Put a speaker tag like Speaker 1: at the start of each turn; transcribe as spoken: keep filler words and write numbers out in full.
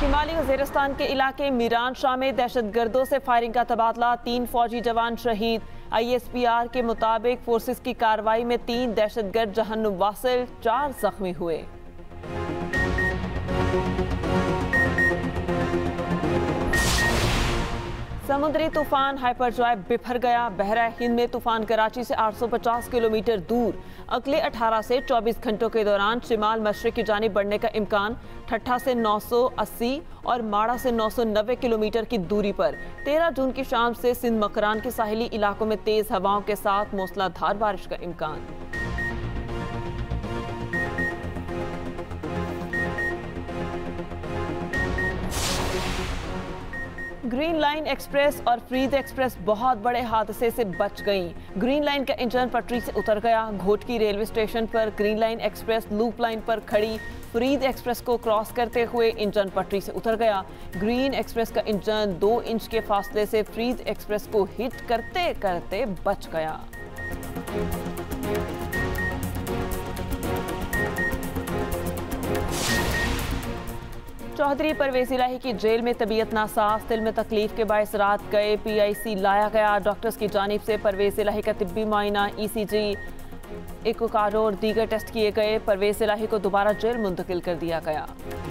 Speaker 1: शिमाली वज़ीरिस्तान के इलाके मीरान शाह में दहशतगर्दों से फायरिंग का तबादला, तीन फौजी जवान शहीद। आई एस पी आर के मुताबिक फोर्सेस की कार्रवाई में तीन दहशतगर्द जहन्नुम वासिल, चार जख्मी हुए। समुद्री तूफान हाइपरजॉय बिफर गया। बहरा हिंद में तूफान कराची से आठ सौ पचास किलोमीटर दूर अगले अठारह से चौबीस घंटों के दौरान शिमाल मशरिक की जानिब बढ़ने का इम्कान। ठट्ठा से नौ सौ अस्सी और माड़ा से नौ सौ नब्बे किलोमीटर की दूरी पर तेरह जून की शाम से सिंध मकरान के साहिली इलाकों में तेज हवाओं के साथ मूसलाधार बारिश का इम्कान। ग्रीन लाइन एक्सप्रेस और फ्रीद एक्सप्रेस बहुत बड़े हादसे से बच गईं। ग्रीन लाइन का इंजन पटरी से उतर गया। घोटकी रेलवे स्टेशन पर green line express loop line पर खड़ी फ्रीद एक्सप्रेस को क्रॉस करते हुए इंजन पटरी से उतर गया। ग्रीन एक्सप्रेस का इंजन दो इंच के फासले से फ्रीद एक्सप्रेस को हिट करते करते बच गया। चौधरी परवेज इलाही की जेल में तबीयत नासाज, दिल में तकलीफ के बायस रात गए पी आई सी लाया गया। डॉक्टर्स की जानिब से परवेज इलाही का तिब्बी मुआयना, ई सी जी, इकोकार्डियो और दीगर टेस्ट किए गए। परवेज इलाही को दोबारा जेल मुंतकिल कर दिया गया।